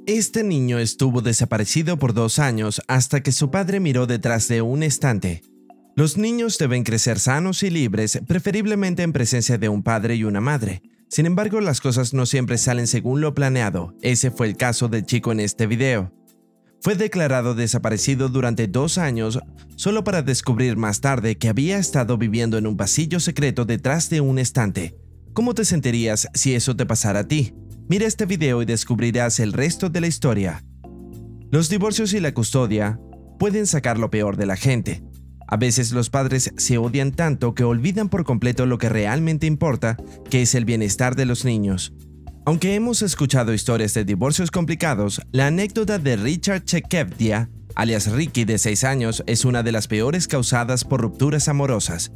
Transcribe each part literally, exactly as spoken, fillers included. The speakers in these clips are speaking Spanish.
Este niño estuvo desaparecido por dos años hasta que su padre miró detrás de un estante. Los niños deben crecer sanos y libres, preferiblemente en presencia de un padre y una madre. Sin embargo, las cosas no siempre salen según lo planeado. Ese fue el caso del chico en este video. Fue declarado desaparecido durante dos años, solo para descubrir más tarde que había estado viviendo en un pasillo secreto detrás de un estante. ¿Cómo te sentirías si eso te pasara a ti? Mira este video y descubrirás el resto de la historia. Los divorcios y la custodia pueden sacar lo peor de la gente. A veces los padres se odian tanto que olvidan por completo lo que realmente importa, que es el bienestar de los niños. Aunque hemos escuchado historias de divorcios complicados, la anécdota de Richard Chekevdia, alias Ricky de seis años, es una de las peores causadas por rupturas amorosas.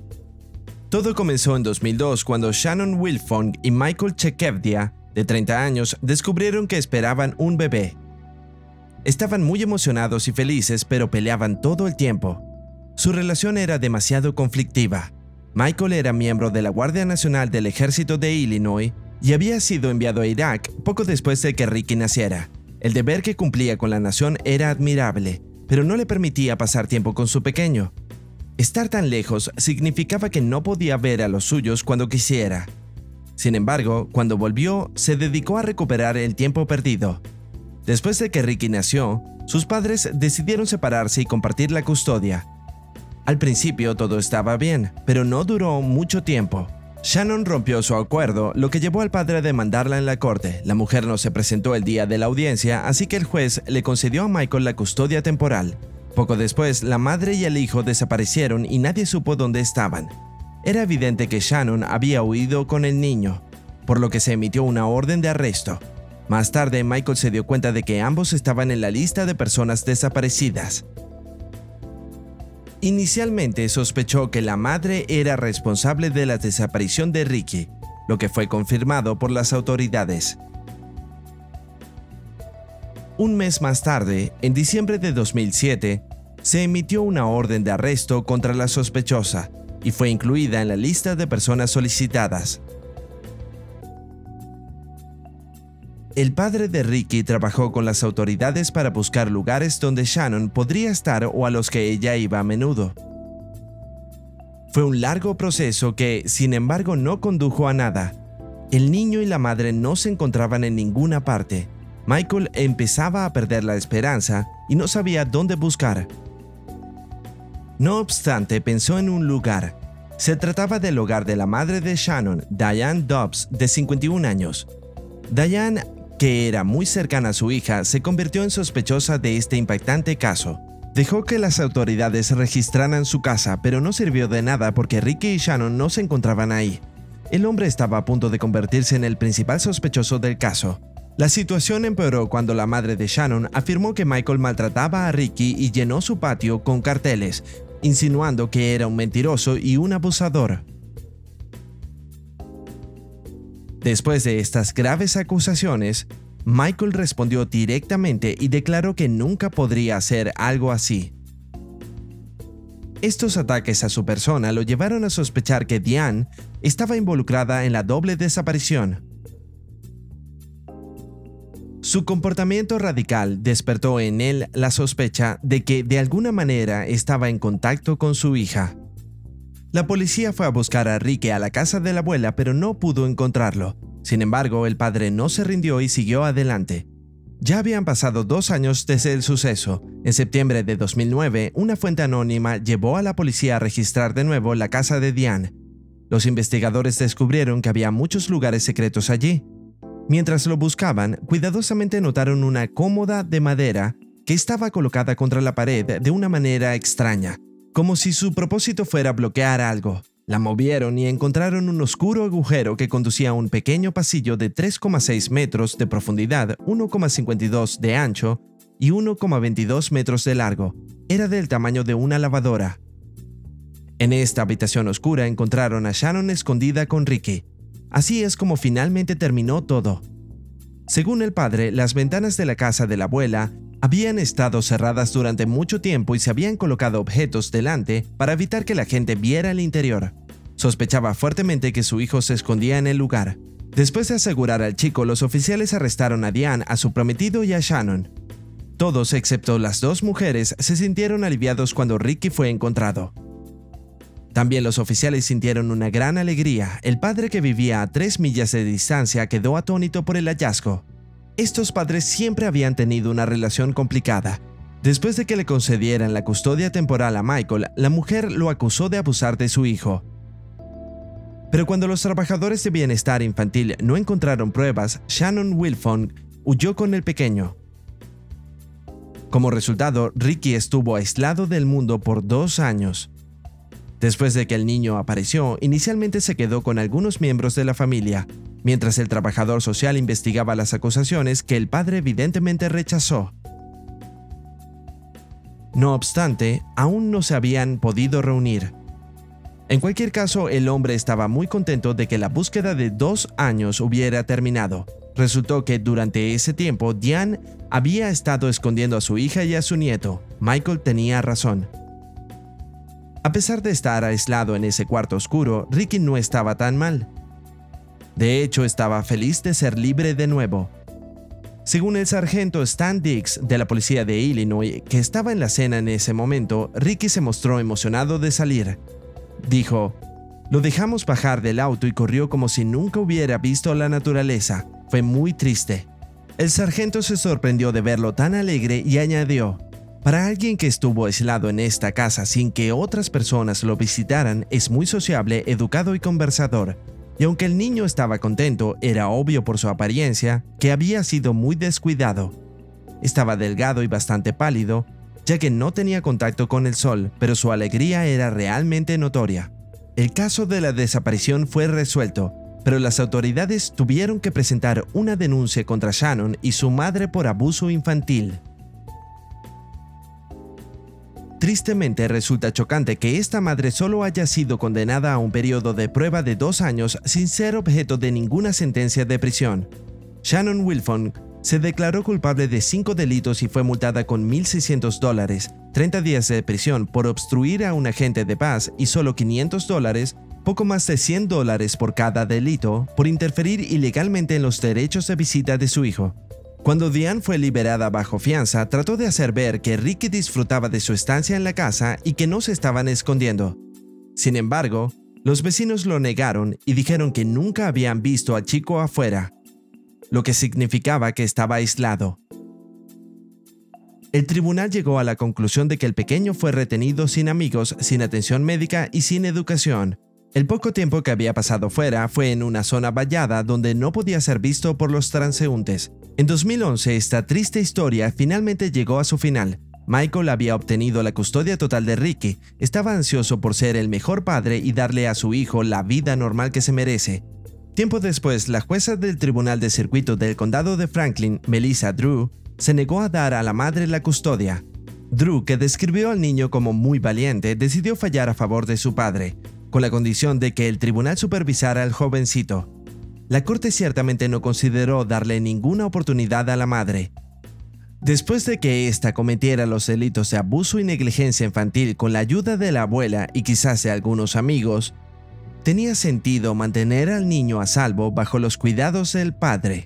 Todo comenzó en dos mil dos cuando Shannon Wilfong y Michael Chekevdia, de treinta años, descubrieron que esperaban un bebé. Estaban muy emocionados y felices, pero peleaban todo el tiempo. Su relación era demasiado conflictiva. Michael era miembro de la Guardia Nacional del Ejército de Illinois y había sido enviado a Irak poco después de que Ricky naciera. El deber que cumplía con la nación era admirable, pero no le permitía pasar tiempo con su pequeño. Estar tan lejos significaba que no podía ver a los suyos cuando quisiera. Sin embargo, cuando volvió, se dedicó a recuperar el tiempo perdido. Después de que Ricky nació, sus padres decidieron separarse y compartir la custodia. Al principio todo estaba bien, pero no duró mucho tiempo. Shannon rompió su acuerdo, lo que llevó al padre a demandarla en la corte. La mujer no se presentó el día de la audiencia, así que el juez le concedió a Michael la custodia temporal. Poco después, la madre y el hijo desaparecieron y nadie supo dónde estaban. Era evidente que Shannon había huido con el niño, por lo que se emitió una orden de arresto. Más tarde, Michael se dio cuenta de que ambos estaban en la lista de personas desaparecidas. Inicialmente sospechó que la madre era responsable de la desaparición de Ricky, lo que fue confirmado por las autoridades. Un mes más tarde, en diciembre de dos mil siete, se emitió una orden de arresto contra la sospechosa y fue incluida en la lista de personas solicitadas. El padre de Ricky trabajó con las autoridades para buscar lugares donde Shannon podría estar o a los que ella iba a menudo. Fue un largo proceso que, sin embargo, no condujo a nada. El niño y la madre no se encontraban en ninguna parte. Michael empezaba a perder la esperanza y no sabía dónde buscar. No obstante, pensó en un lugar. Se trataba del hogar de la madre de Shannon, Diane Dobbs, de cincuenta y un años. Diane, que era muy cercana a su hija, se convirtió en sospechosa de este impactante caso. Dejó que las autoridades registraran su casa, pero no sirvió de nada porque Ricky y Shannon no se encontraban ahí. El hombre estaba a punto de convertirse en el principal sospechoso del caso. La situación empeoró cuando la madre de Shannon afirmó que Michael maltrataba a Ricky y llenó su patio con carteles, insinuando que era un mentiroso y un abusador. Después de estas graves acusaciones, Michael respondió directamente y declaró que nunca podría hacer algo así. Estos ataques a su persona lo llevaron a sospechar que Diane estaba involucrada en la doble desaparición. Su comportamiento radical despertó en él la sospecha de que de alguna manera estaba en contacto con su hija. La policía fue a buscar a Ricky a la casa de la abuela, pero no pudo encontrarlo. Sin embargo, el padre no se rindió y siguió adelante. Ya habían pasado dos años desde el suceso. En septiembre de dos mil nueve, una fuente anónima llevó a la policía a registrar de nuevo la casa de Diane. Los investigadores descubrieron que había muchos lugares secretos allí. Mientras lo buscaban, cuidadosamente notaron una cómoda de madera que estaba colocada contra la pared de una manera extraña, como si su propósito fuera bloquear algo. La movieron y encontraron un oscuro agujero que conducía a un pequeño pasillo de tres coma seis metros de profundidad, uno coma cincuenta y dos de ancho y uno coma veintidós metros de largo. Era del tamaño de una lavadora. En esta habitación oscura encontraron a Shannon escondida con Ricky. Así es como finalmente terminó todo. Según el padre, las ventanas de la casa de la abuela habían estado cerradas durante mucho tiempo y se habían colocado objetos delante para evitar que la gente viera el interior. Sospechaba fuertemente que su hijo se escondía en el lugar. Después de asegurar al chico, los oficiales arrestaron a Diane, a su prometido y a Shannon. Todos, excepto las dos mujeres, se sintieron aliviados cuando Ricky fue encontrado. También los oficiales sintieron una gran alegría. El padre, que vivía a tres millas de distancia, quedó atónito por el hallazgo. Estos padres siempre habían tenido una relación complicada. Después de que le concedieran la custodia temporal a Michael, la mujer lo acusó de abusar de su hijo. Pero cuando los trabajadores de bienestar infantil no encontraron pruebas, Shannon Wilfong huyó con el pequeño. Como resultado, Ricky estuvo aislado del mundo por dos años. Después de que el niño apareció, inicialmente se quedó con algunos miembros de la familia, mientras el trabajador social investigaba las acusaciones que el padre evidentemente rechazó. No obstante, aún no se habían podido reunir. En cualquier caso, el hombre estaba muy contento de que la búsqueda de dos años hubiera terminado. Resultó que durante ese tiempo, Diane había estado escondiendo a su hija y a su nieto. Michael tenía razón. A pesar de estar aislado en ese cuarto oscuro, Ricky no estaba tan mal. De hecho, estaba feliz de ser libre de nuevo. Según el sargento Stan Dix de la policía de Illinois, que estaba en la escena en ese momento, Ricky se mostró emocionado de salir. Dijo: "Lo dejamos bajar del auto y corrió como si nunca hubiera visto la naturaleza. Fue muy triste". El sargento se sorprendió de verlo tan alegre y añadió: "Para alguien que estuvo aislado en esta casa sin que otras personas lo visitaran, es muy sociable, educado y conversador". Y aunque el niño estaba contento, era obvio por su apariencia que había sido muy descuidado. Estaba delgado y bastante pálido, ya que no tenía contacto con el sol, pero su alegría era realmente notoria. El caso de la desaparición fue resuelto, pero las autoridades tuvieron que presentar una denuncia contra Shannon y su madre por abuso infantil. Tristemente, resulta chocante que esta madre solo haya sido condenada a un periodo de prueba de dos años sin ser objeto de ninguna sentencia de prisión. Shannon Wilfong se declaró culpable de cinco delitos y fue multada con mil seiscientos dólares, treinta días de prisión por obstruir a un agente de paz y solo quinientos dólares, poco más de cien dólares por cada delito, por interferir ilegalmente en los derechos de visita de su hijo. Cuando Diane fue liberada bajo fianza, trató de hacer ver que Ricky disfrutaba de su estancia en la casa y que no se estaban escondiendo. Sin embargo, los vecinos lo negaron y dijeron que nunca habían visto al chico afuera, lo que significaba que estaba aislado. El tribunal llegó a la conclusión de que el pequeño fue retenido sin amigos, sin atención médica y sin educación. El poco tiempo que había pasado fuera fue en una zona vallada donde no podía ser visto por los transeúntes. En dos mil once, esta triste historia finalmente llegó a su final. Michael había obtenido la custodia total de Ricky, estaba ansioso por ser el mejor padre y darle a su hijo la vida normal que se merece. Tiempo después, la jueza del Tribunal de Circuito del Condado de Franklin, Melissa Drew, se negó a dar a la madre la custodia. Drew, que describió al niño como muy valiente, decidió fallar a favor de su padre, con la condición de que el tribunal supervisara al jovencito. La corte ciertamente no consideró darle ninguna oportunidad a la madre. Después de que ésta cometiera los delitos de abuso y negligencia infantil con la ayuda de la abuela y quizás de algunos amigos, tenía sentido mantener al niño a salvo bajo los cuidados del padre.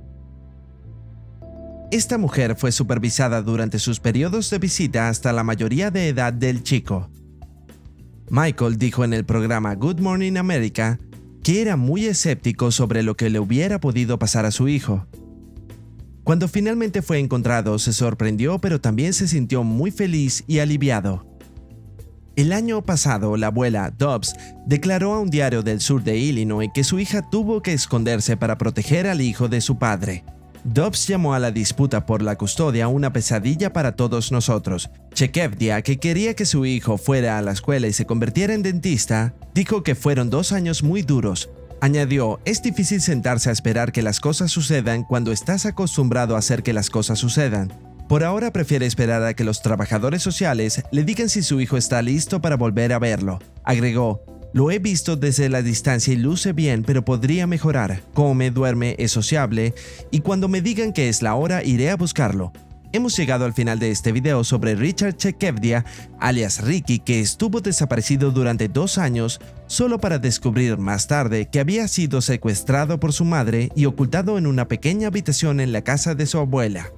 Esta mujer fue supervisada durante sus periodos de visita hasta la mayoría de edad del chico. Michael dijo en el programa Good Morning America que era muy escéptico sobre lo que le hubiera podido pasar a su hijo. Cuando finalmente fue encontrado, se sorprendió, pero también se sintió muy feliz y aliviado. El año pasado, la abuela Dobbs declaró a un diario del sur de Illinois que su hija tuvo que esconderse para proteger al hijo de su padre. Dobbs llamó a la disputa por la custodia una pesadilla para todos nosotros. Chekevdia, que quería que su hijo fuera a la escuela y se convirtiera en dentista, dijo que fueron dos años muy duros. Añadió: "Es difícil sentarse a esperar que las cosas sucedan cuando estás acostumbrado a hacer que las cosas sucedan. Por ahora prefiere esperar a que los trabajadores sociales le digan si su hijo está listo para volver a verlo". Agregó: "Lo he visto desde la distancia y luce bien, pero podría mejorar. Come, duerme, es sociable, y cuando me digan que es la hora iré a buscarlo. Hemos llegado al final de este video sobre Richard Chekevdia, alias Ricky, que estuvo desaparecido durante dos años solo para descubrir más tarde que había sido secuestrado por su madre y ocultado en una pequeña habitación en la casa de su abuela.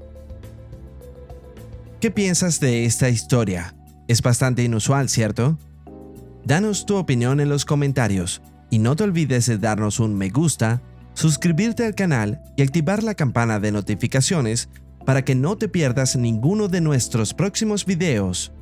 ¿Qué piensas de esta historia? Es bastante inusual, ¿cierto? Danos tu opinión en los comentarios y no te olvides de darnos un me gusta, suscribirte al canal y activar la campana de notificaciones para que no te pierdas ninguno de nuestros próximos videos.